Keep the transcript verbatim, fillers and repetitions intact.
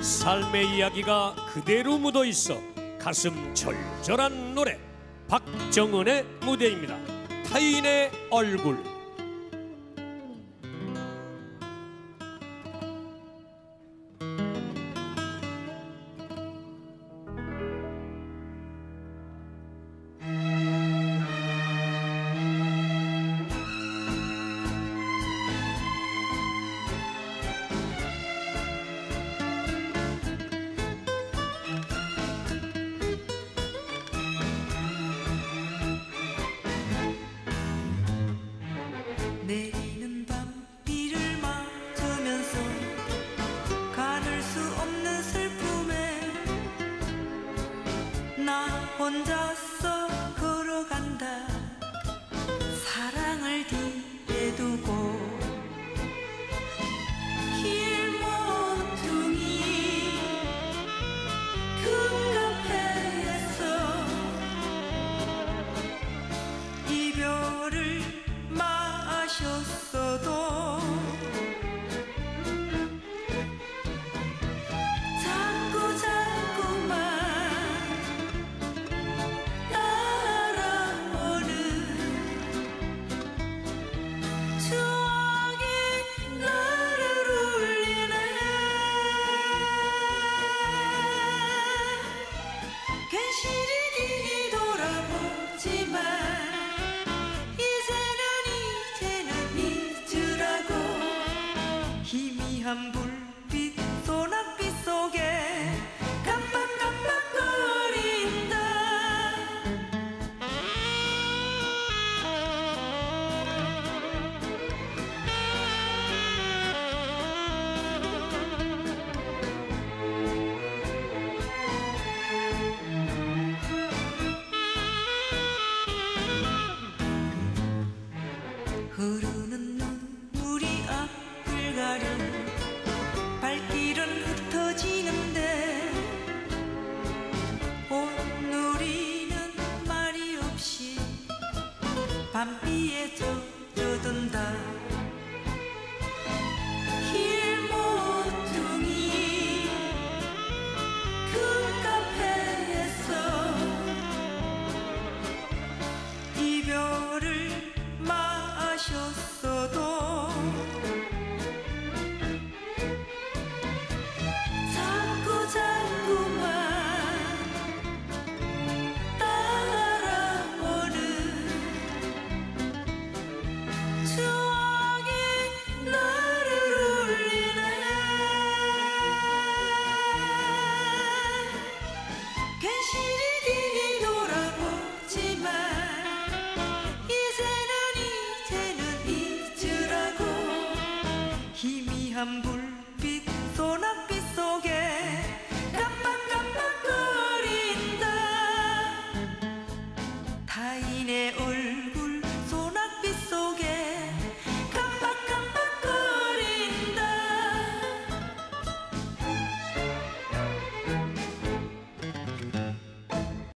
삶의 이야기가 그대로 묻어있어 가슴 절절한 노래, 박정은의 무대입니다. 타인의 얼굴. 내리는 밤비를 맞으면서 가눌 수 없는 슬픔에 나 혼자서 걸어간다. 사랑을 뒤에 두고 길 모퉁이 큰 카페에서 이별을 마셨어도 자꾸 자꾸만 따라오는 추억이 나를 울리네. 괜시리 뒤돌아보지만 희미한 불빛 소낙빛 속에 깜빡깜빡거린다. 흐르는 눈물이 앞을 가려 발길은 흩어지는데 온누리는 말이 없이 밤비에 젖어든다. 길 모퉁이 큰 카페에서 이별을 마셨어도 자꾸 자꾸만 따라오는 추억이 나를 울리네. 괜시리 뒤돌아보지만 이제는 이제는 잊으라고 희미한 불